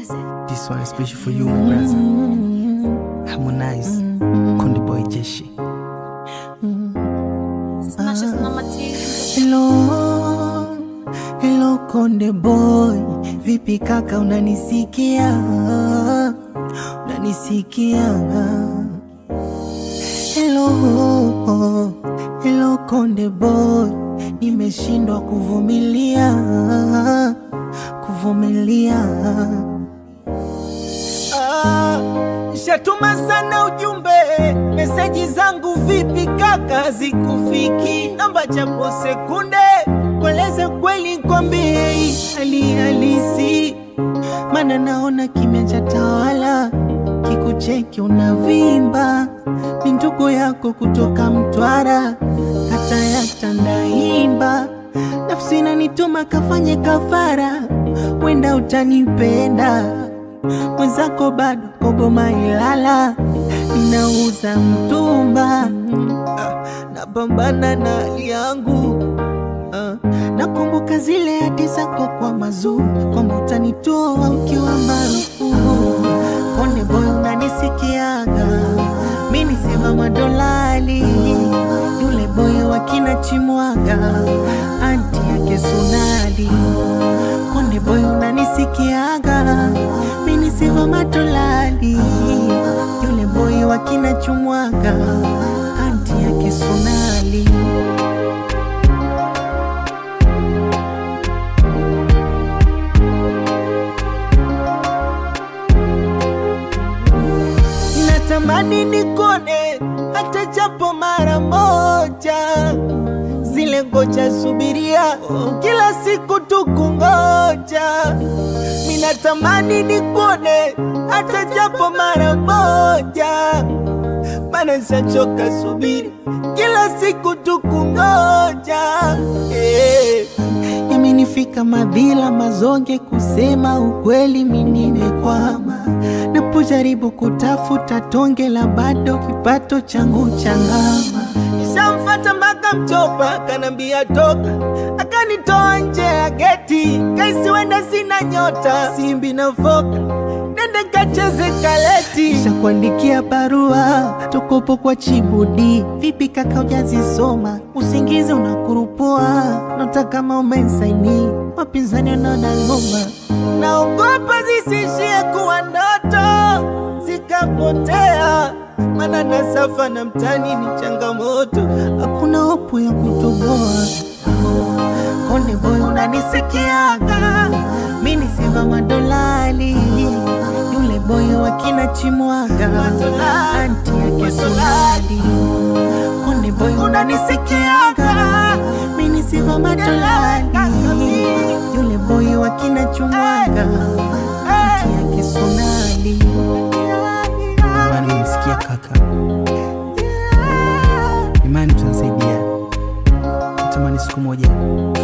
This one is special for you, my brother. Harmonize, Konde Boy Jeshi. Hello Konde Boy, vipi kaka, unanisikia? Hello Konde Boy, nimeshindwa kuvumilia. Shatuma sana ujumbe, meseji zangu vipi kaka zikufiki? Namba japo sekunde, kueleze kweli kwambie hali halisi. Mana naona kimya cha tawala, kikucheki unavimba. Mintuko yako kutoka Mtwara, hata ya ndaimba. Nafsi inanituma kafanye kafara, wenda utanipenda. Mwenzako bado kogoma ilala, ninauza mtumba. Napambana na hali yangu. Nakumbuka zile hadi zako kwa mazuri, kwamba utanitoa ukiwa maarufu. Konde Boy unanisikiaga, mimi sema madolali. Yule boy wa kina Chimwaga, anti yake Sonali. Konde Boy unanisikiaga, mimi sema madolali. Yule boy wa kina Chimwaga, anti yake Sonali. Natamani nikone hata japo mara moja, zile ngoja subiria kila siku tukungoja. Minatamani nikone hata japo mara moja, mana nishachoka subiri kila siku tukungoja. Yamenifika madhila mazonge, kusema ukweli mimi nimekwama. Napojaribu kutafuta tonge la bado kipato changu changama. Nishamfata mpaka Mchopa, kanambia toka, akanitoa nje ya geti. Kaisi wenda sina nyota, simbi na foka, nende kacheze kaleti. Nisha kuandikia barua, tukopo kwa Chibudi. Vipi kaka hujazisoma, usingizi unakurupua. Nota kama umensaini, wapinzani wanaona ngoma. Naogopa zisishie kuwa ndoto, zikapotea. Mana nasafa na mtani ni changamoto, hakuna hopu ya kutoboa. Konde Boy unanisikiaga, mimi sema madolali. Yule boy wa kina Chimwaga, anti yake Sonali. Konde Boy unanisikiaga, mimi sema madolali. Yule boy wa kina Chimwaga, anti yake Sonali. Imani unisikia kaka, imani tunsaidia. Natamani siku moja